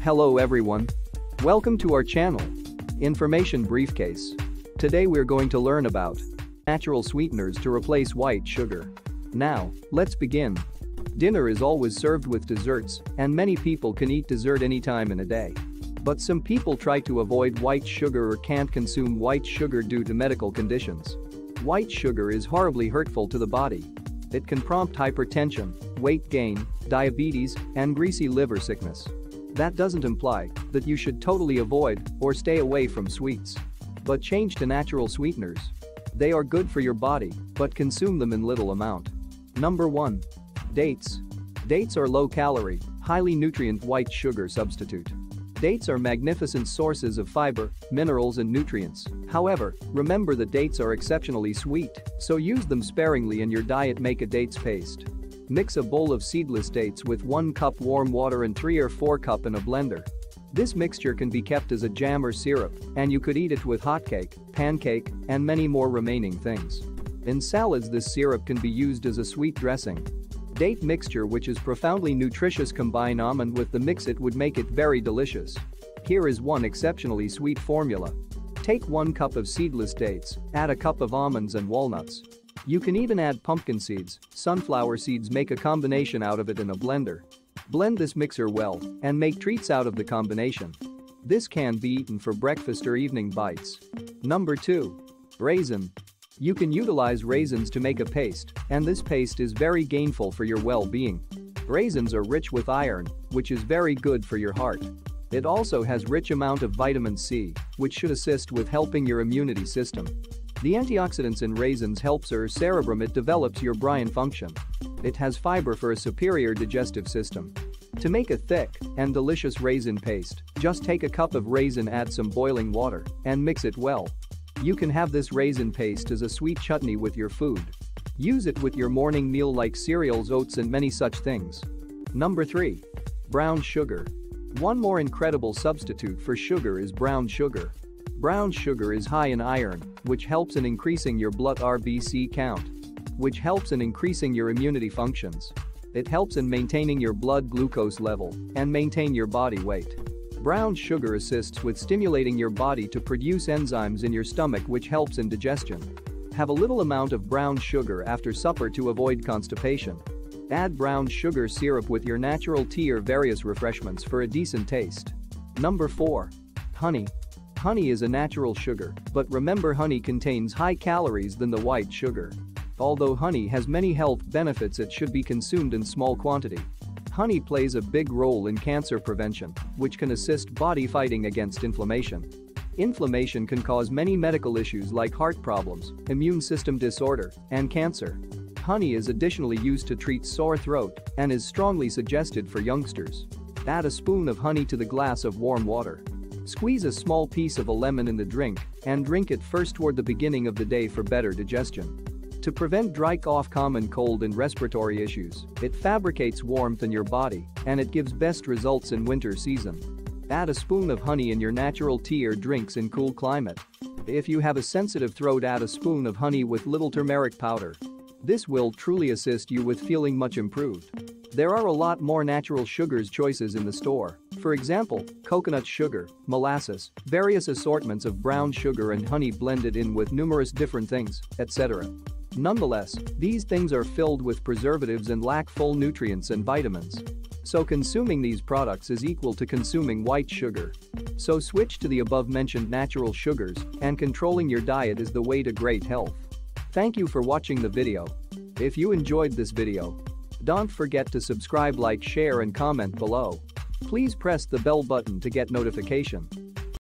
Hello everyone. Welcome to our channel. Information Briefcase. Today we're going to learn about natural sweeteners to replace white sugar. Now, let's begin. Dinner is always served with desserts, and many people can eat dessert anytime in a day. But some people try to avoid white sugar or can't consume white sugar due to medical conditions. White sugar is horribly hurtful to the body. It can prompt hypertension, weight gain, diabetes, and greasy liver sickness. That doesn't imply that you should totally avoid or stay away from sweets. But change to natural sweeteners. They are good for your body, but consume them in little amount. Number 1. Dates. Dates are low-calorie, highly nutrient white sugar substitute. Dates are magnificent sources of fiber, minerals and nutrients. However, remember that dates are exceptionally sweet, so use them sparingly in your diet. Make a dates paste. Mix a bowl of seedless dates with 1 cup warm water and 3 or 4 cups in a blender. This mixture can be kept as a jam or syrup, and you could eat it with hot cake, pancake, and many more remaining things. In salads, this syrup can be used as a sweet dressing. Date mixture, which is profoundly nutritious, combine almond with the mix. It would make it very delicious. Here is one exceptionally sweet formula. Take 1 cup of seedless dates, add a cup of almonds and walnuts. You can even add pumpkin seeds, sunflower seeds. Make a combination out of it in a blender. Blend this mixer well and make treats out of the combination. This can be eaten for breakfast or evening bites. Number 2. Raisin. You can utilize raisins to make a paste, and this paste is very gainful for your well-being. Raisins are rich with iron, which is very good for your heart. It also has rich amount of vitamin C, which should assist with helping your immunity system. The antioxidants in raisins helps your cerebrum. It develops your brain function. It has fiber for a superior digestive system. To make a thick and delicious raisin paste, just take a cup of raisin, add some boiling water, and mix it well. You can have this raisin paste as a sweet chutney with your food. Use it with your morning meal like cereals, oats, and many such things. Number 3. Brown sugar. One more incredible substitute for sugar is brown sugar. Brown sugar is high in iron, which helps in increasing your blood RBC count, which helps in increasing your immunity functions. It helps in maintaining your blood glucose level and maintain your body weight. Brown sugar assists with stimulating your body to produce enzymes in your stomach, which helps in digestion. Have a little amount of brown sugar after supper to avoid constipation. Add brown sugar syrup with your natural tea or various refreshments for a decent taste. Number 4. Honey. Honey is a natural sugar, but remember, honey contains high calories than the white sugar. Although honey has many health benefits, it should be consumed in small quantity. Honey plays a big role in cancer prevention, which can assist body fighting against inflammation. Inflammation can cause many medical issues like heart problems, immune system disorder, and cancer. Honey is additionally used to treat sore throat and is strongly suggested for youngsters. Add a spoon of honey to the glass of warm water. Squeeze a small piece of a lemon in the drink and drink it first toward the beginning of the day for better digestion. To prevent dry cough, common cold, and respiratory issues, it fabricates warmth in your body, and it gives best results in winter season. Add a spoon of honey in your natural tea or drinks in cool climate. If you have a sensitive throat, add a spoon of honey with little turmeric powder. This will truly assist you with feeling much improved. There are a lot more natural sugars choices in the store. For example, coconut sugar, molasses, various assortments of brown sugar and honey blended in with numerous different things, etc. Nonetheless, these things are filled with preservatives and lack full nutrients and vitamins. So consuming these products is equal to consuming white sugar. So switch to the above-mentioned natural sugars, and controlling your diet is the way to great health. Thank you for watching the video. If you enjoyed this video, don't forget to subscribe, like, share, and comment below. Please press the bell button to get notification.